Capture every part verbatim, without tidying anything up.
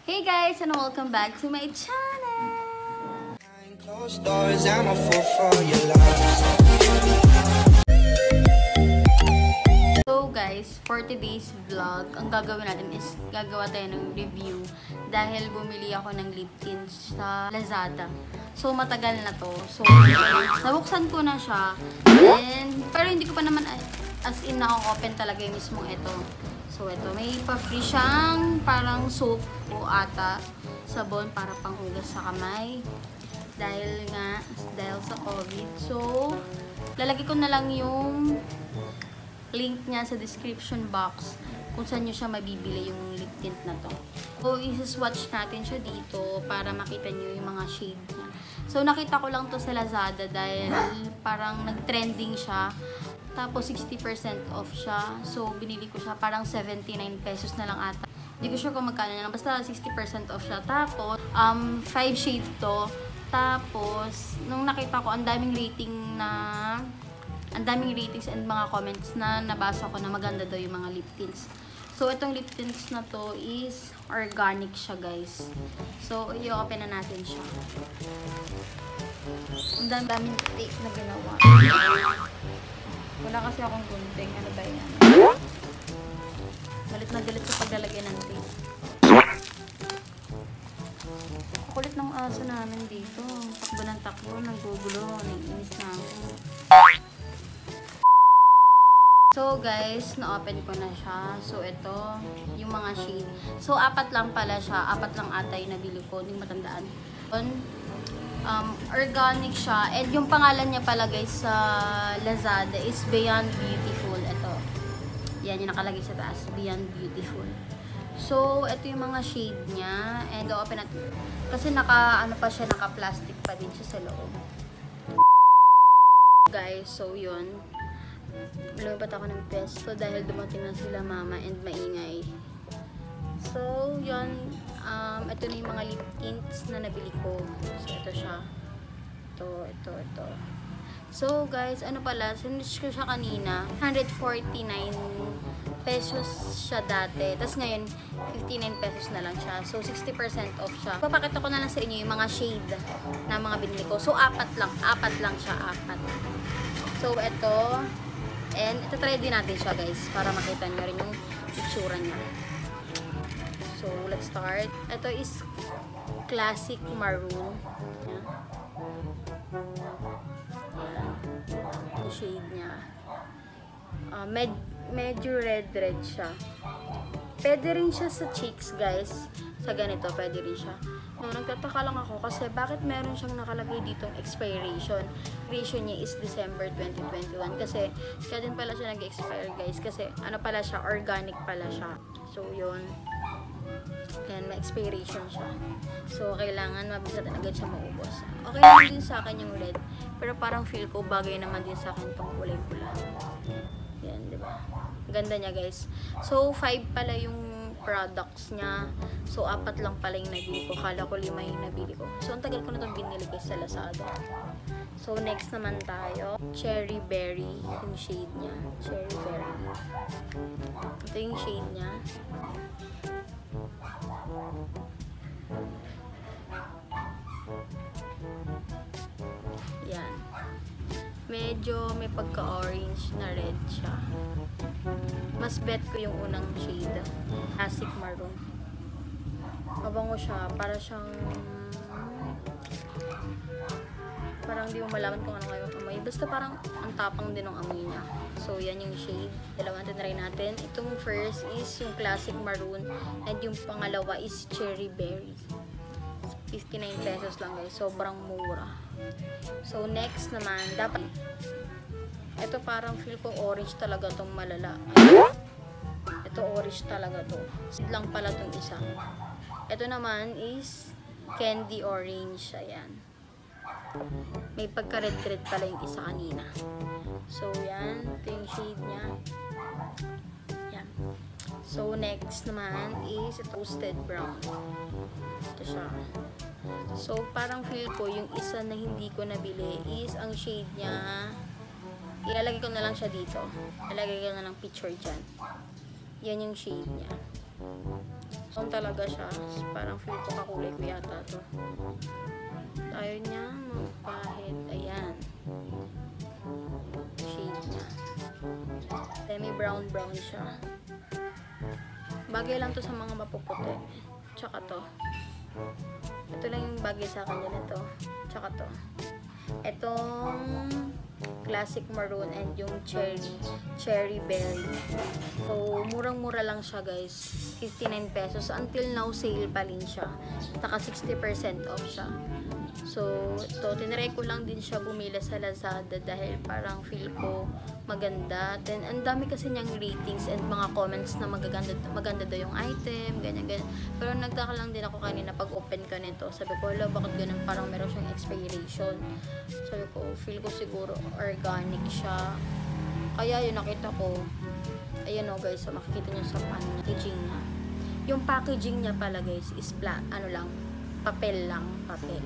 Hey guys, and welcome back to my channel! So guys, for today's vlog, ang gagawin natin is gagawa tayo ng review dahil bumili ako ng lip tint sa Lazada. So matagal na to. So nabuksan ko na siya. And, pero hindi ko pa naman as in na-open talaga yung mismong ito. So ito, may pa-free siyang parang soap o ata sabon para panghugas sa kamay. Dahil nga, dahil sa COVID. So, lalagay ko na lang yung link niya sa description box kung saan nyo siya mabibili yung lip tint na to. So, isi-swatch natin siya dito para makita nyo yung mga shade niya. So, nakita ko lang to sa Lazada dahil parang nag-trending siya. Tapos, sixty percent off siya. So, binili ko siya parang seventy-nine pesos na lang ata. Hindi ko sure kung magkano na lang. Basta, sixty percent off siya. Tapos, um, five shades to. Tapos, nung nakita ko, ang daming rating na ang daming ratings and mga comments na nabasa ko na maganda daw yung mga lip tints. So, itong lip tints na to is organic siya, guys. So, i-open na natin siya. Ang daming tape na ginawa. Wala kasi akong gunting. Ano ba yan? Galit na galit sa paglalagay ng tape. Kulit ng aso namin dito. Takbo ng takbo, naggugulo, naiinis na ako. So guys, na-open ko na siya. So ito, yung mga shade. So apat lang pala siya. Apat lang ata yung nabili ko. Hindi matandaan. Um, organic siya. And yung pangalan niya pala guys sa Lazada is Beyond Beautiful. Ito. Yan yung nakalagay sa taas. Beyond Beautiful. So, ito yung mga shade niya. And open natin. Kasi naka, ano pa siya, naka-plastic pa din siya sa loob. Guys, so yun. Lumipat ako ng pesto dahil dumating na sila mama and maingay. So, yun. Um, ito na yung mga lip tints na nabili ko. So, ito siya. Ito, ito, ito. So, guys, ano pala, sinush ko siya kanina. one forty-nine pesos siya dati. Tapos ngayon, fifty-nine pesos na lang siya. So, sixty percent off siya. Papakita ko na lang sa inyo yung mga shade na mga binili ko. So, apat lang. Apat lang siya. Apat. So, ito. And, ito try din natin siya, guys. Para makita nyo rin yung itsura niya. So, let's start. Ito is classic maroon. Yan. Yan. Yung shade niya. Uh, med medyo red-red siya. Pwede rin siya sa cheeks, guys. Sa ganito, pwede rin siya. No, nagtataka lang ako kasi bakit meron siyang nakalagay ditong expiration. Expiration niya is December twenty twenty-one kasi kaya din pala siya nag-expire, guys. Kasi ano pala siya, organic pala siya. So, yun. Ayan, may expiration siya. So, kailangan mabilis natin agad siya maubos. Okay naman din sa akin yung red. Pero parang feel ko bagay naman din sa akin itong kulay-pula. Yan, diba? Ganda niya, guys. So, five pala yung products niya. So, apat lang pala yung nabili ko. Kala ko lima yung nabili ko. So, ang tagal ko na itong binili guys sa Lazada. So, next naman tayo. Cherry Berry. Yung shade niya. Cherry Berry. Ito yung shade niya. Yan. Medyo may pagka-orange na red siya. Mas bet ko yung unang shade. Classic maroon. Mabango siya. Para siyang parang di mo malaman kung ano kayo amoy. Basta parang ang tapang din ng amoy niya. So, yan yung shade. Dalawa natin try natin. Itong first is yung classic maroon. And yung pangalawa is cherry berry. fifty-nine pesos lang, guys. Sobrang mura. So, next naman, dapat ito parang feel ko orange talaga tong malala. Ito orange talaga to. Seed lang pala tong isa. Ito naman is candy orange. Ayan. May pagka red-red pala yung isa kanina. So, yan. Ito yung shade niya. Yan. So, next naman is toasted brown. Ito siya. So, parang feel ko yung isa na hindi ko nabili is ang shade niya. Ilalagay ko na lang siya dito. Ilalagay ko na lang picture dyan. Yan yung shade niya. So, talaga siya. Parang feel ko kakulay ko yata to. Ayaw niya magpahit. Ayan. Shade niya. Semi-brown brown siya. Bagay lang to sa mga mapuputi. Tsaka to. Ito lang yung bagay sa akin yun ito. Tsaka to. Itong classic maroon and yung cherry cherry berry. So, murang-mura lang siya guys. fifty-nine pesos. Until now, sale pa rin siya. Naka sixty percent off siya. So, ito, tinry ko lang din siya bumili sa Lazada dahil parang feel ko maganda. Then, ang dami kasi niyang ratings and mga comments na magaganda, maganda daw yung item, ganyan, ganyan. Pero nagtaka lang din ako kanina pag open ko nito. Sabi ko, wala, bakit ganun? Parang meron siyang expiration. Sabi ko, feel ko siguro organic siya. Kaya yun, nakita ko. Ayan o guys, so makikita nyo sa packaging niya. Yung packaging niya pala guys is pla ano lang, papel lang, papel.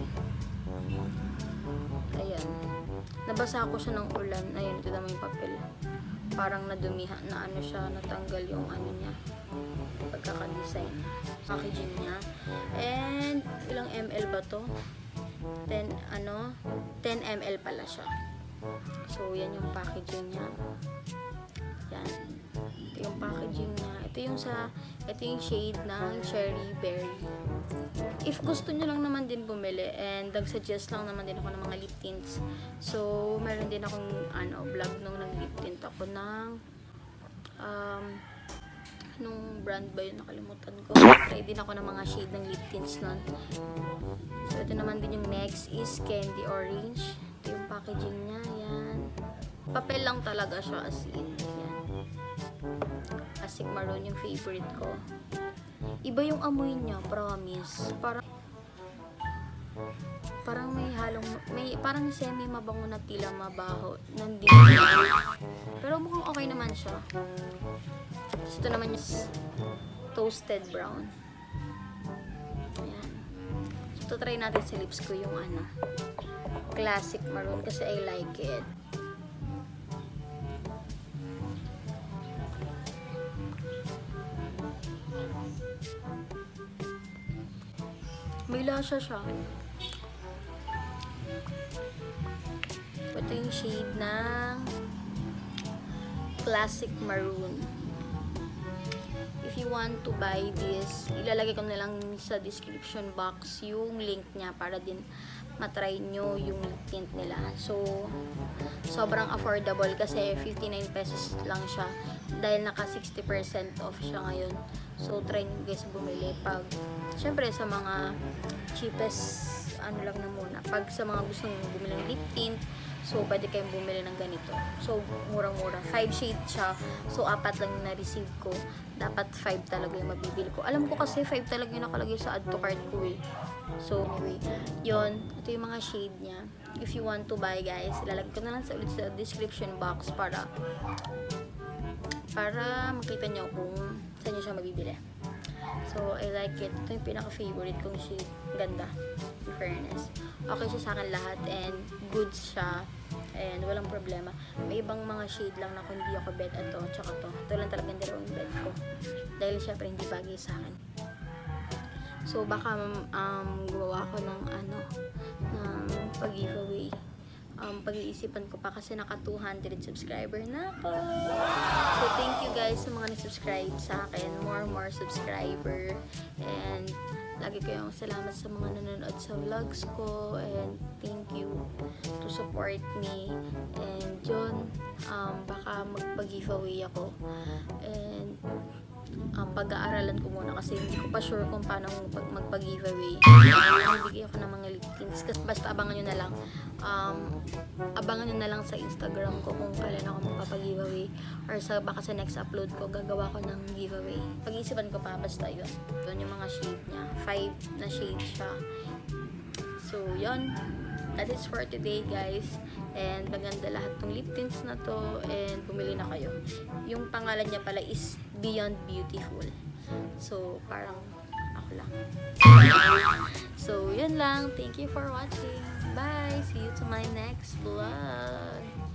Ayan. Nabasa ko siya ng ulan. Ayan, ito naman yung papel. Parang nadumiha na ano siya, natanggal yung ano niya. Pagkaka-design. Packaging niya. And, ilang ml ba to? ten, ano? ten milliliters pala siya. So, yan yung packaging niya. Yan. Ito yung packaging niya. Ito yung sa, ito yung shade ng cherry berry. If gusto nyo lang naman din bumili, and nag-suggest lang naman din ako ng mga lip tints. So, meron din akong ano, vlog nung nag-lip tint ako ng um, anong brand ba yun? Nakalimutan ko. Try din ako ng mga shade ng lip tints nun. So, ito naman din yung next is Candy Orange. Ito yung packaging niya. Yan. Papel lang talaga siya as in. Yan. Classic maroon yung favorite ko. Iba yung amoy niya, promise. Parang parang may halong may parang semi mabango na tila mabaho. Nandito. Pero mukhang okay naman siya. Ito naman yung toasted brown. Ayan. So, try natin sa lips ko yung ano, classic maroon kasi I like it. May lasa siya. Ito yung shade ng classic maroon. If you want to buy this, ilalagay ko na lang sa description box yung link niya para din matry nyo yung lip tint nila. So, sobrang affordable kasi fifty-nine pesos lang siya dahil naka sixty percent off siya ngayon. So, try nyo guys bumili pag, syempre sa mga cheapest, ano lang na muna. Pag sa mga gustong bumili ng lip tint, so, pwede kayong bumili ng ganito. So, murang-mura. five shades siya. So, apat lang yung na-receive ko. Dapat five talaga yung mabibili ko. Alam ko kasi five talaga yung nakalagay sa add to cart ko eh. So, anyway, yun. Ito yung mga shade niya. If you want to buy, guys, ilalagay ko na lang sa ulit sa description box para para makita nyo kung saan nyo siya mabibili. So, I like it. Ito yung pinaka-favorite kong shade. Ganda. In fairness. Okay siya sa akin lahat and good siya. And walang problema. May ibang mga shade lang na kung hindi ako bet ito, tsaka to. Ito lang talaga yung dalawang bet ko. Dahil syempre hindi bagay sa akin. So, baka um, gumawa ko ng ano, ng pag-giveaway. Um, pag-iisipan ko pa kasi naka two hundred subscriber na ako. So, thank you guys sa mga nag-subscribe sa akin. More, more subscriber. And, lagi kayong salamat sa mga nanonood sa vlogs ko. And, thank you to support me. And, yun, um, baka magpag-giveaway ako. And, um, pag-aaralan ko muna kasi hindi ko pa sure kung paano magpag-giveaway. Bibigay ako ng mga lip tints kasi basta abangan nyo na lang. Um, abangan nyo na lang sa Instagram ko kung kailan ako magpapag-giveaway or sa baka sa next upload ko gagawa ko ng giveaway. Pag-iisipan ko pa, basta yun. Yun yung mga shade niya. Five na shade siya. So, yun. That is for today, guys. And maganda lahat ng lip tints na to. And bumili na kayo. Yung pangalan niya pala is Beyond Beautiful. So, parang ako lang. So, yun lang. Thank you for watching. Bye! See you to my next vlog.